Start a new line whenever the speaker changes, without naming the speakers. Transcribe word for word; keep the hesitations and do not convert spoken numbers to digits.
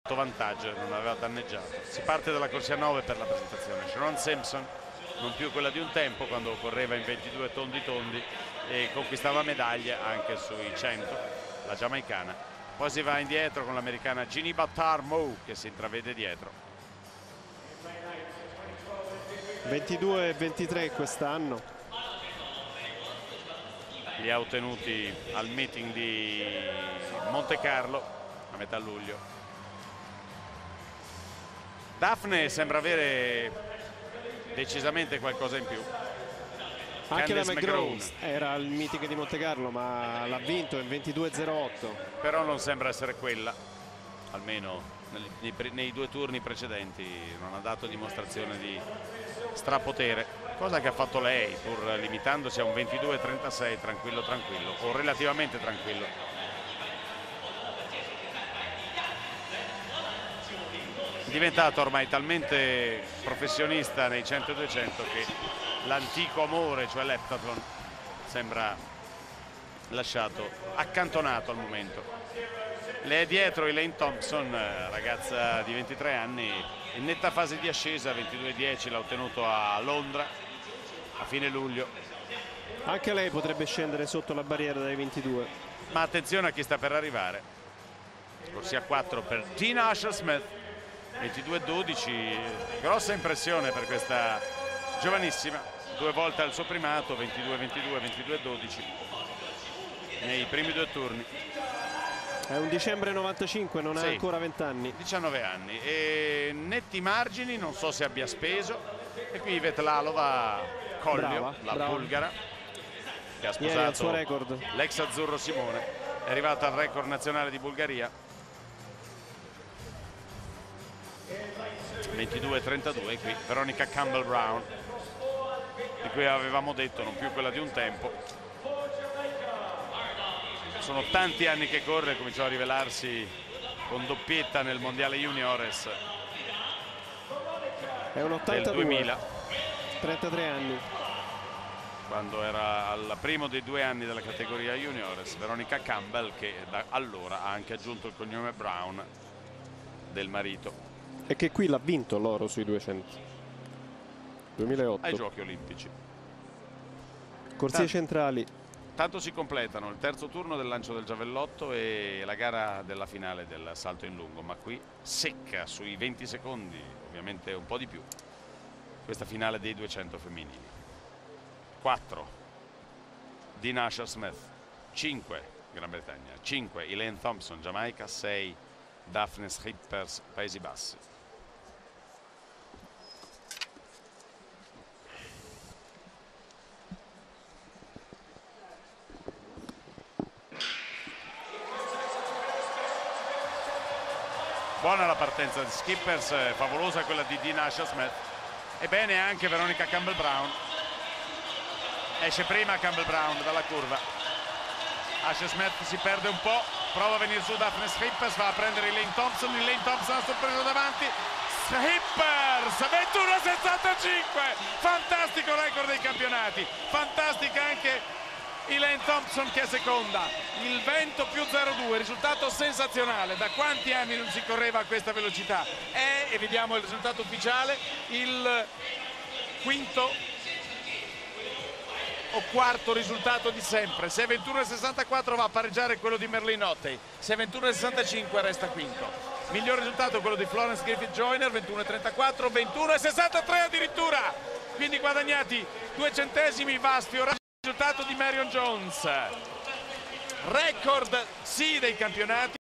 vantaggio, non aveva danneggiato. Si parte dalla corsia nove per la presentazione. Sharon Simpson, non più quella di un tempo, quando correva in ventidue tondi tondi e conquistava medaglie anche sui cento, la giamaicana. Poi si va indietro con l'americana Ginny Battar-Moe che si intravede dietro.
ventidue e ventitré quest'anno.
Li ha ottenuti al meeting di Monte Carlo a metà luglio. Daphne sembra avere decisamente qualcosa in più.
Anche
Candice
la McGraw era al meeting di Monte Carlo, ma l'ha vinto in ventidue zero otto.
Però non sembra essere quella, almeno nei, nei due turni precedenti non ha dato dimostrazione di strapotere, cosa che ha fatto lei, pur limitandosi a un ventidue trentasei tranquillo tranquillo, o relativamente tranquillo. È diventato ormai talmente professionista nei cento e duecento che l'antico amore, cioè l'heptathlon, sembra lasciato accantonato al momento. Le è dietro Elaine Thompson, ragazza di ventitré anni, in netta fase di ascesa, ventidue dieci l'ha ottenuto a Londra a fine luglio.
Anche lei potrebbe scendere sotto la barriera dai ventidue.
Ma attenzione a chi sta per arrivare. Corsia quattro per Tina Asher-Smith, ventidue dodici, grossa impressione per questa giovanissima, due volte al suo primato, ventidue ventidue, ventidue dodici nei primi due turni.
È un dicembre novantacinque, non
sì,
ha ancora venti anni.
diciannove anni e netti margini, non so se abbia speso. E qui Vetlalova Kollio,
brava,
la
brava.
bulgara, che ha
Ieri al suo
sposato
record.
l'ex azzurro Simone, è arrivata al record nazionale di Bulgaria. ventidue trentadue qui Veronica Campbell Brown, di cui avevamo detto non più quella di un tempo. Sono tanti anni che corre, cominciò a rivelarsi con doppietta nel mondiale juniores
È un
del
ottantadue,
duemila,
trentatré anni.
quando era al primo dei due anni della categoria juniores. Veronica Campbell, che da allora ha anche aggiunto il cognome Brown del marito.
E che qui l'ha vinto l'oro sui duecento. duemilaotto.
Ai giochi olimpici.
Corsie
Tanto,
centrali.
tanto si completano il terzo turno del lancio del giavellotto e la gara della finale del salto in lungo, ma qui secca sui venti secondi, ovviamente un po' di più, questa finale dei duecento femminili. quattro Dina Asher-Smith, cinque Gran Bretagna, cinque Elaine Thompson Giamaica, sei Daphne Schippers Paesi Bassi. Buona la partenza di Schippers, favolosa quella di Dina Asher-Smith, e bene anche Veronica Campbell Brown. Esce prima Campbell Brown dalla curva. Asher-Smith si perde un po', prova a venire su Daphne Schippers, va a prendere Elaine Thompson, Elaine Thompson ha sorpreso davanti. Schippers ventuno sessantacinque, fantastico record dei campionati, fantastica anche Elaine Thompson che è seconda, il vento più zero due, risultato sensazionale. Da quanti anni non si correva a questa velocità? È, e vediamo il risultato ufficiale, il quinto o quarto risultato di sempre. Se è ventuno sessantaquattro va a pareggiare quello di Merlin Ottey, se è ventuno sessantacinque resta quinto. Miglior risultato quello di Florence Griffith Joyner, ventuno trentaquattro, ventuno sessantatré addirittura, quindi guadagnati due centesimi, va a sfiorare il risultato di Marion Jones. Record sì dei campionati.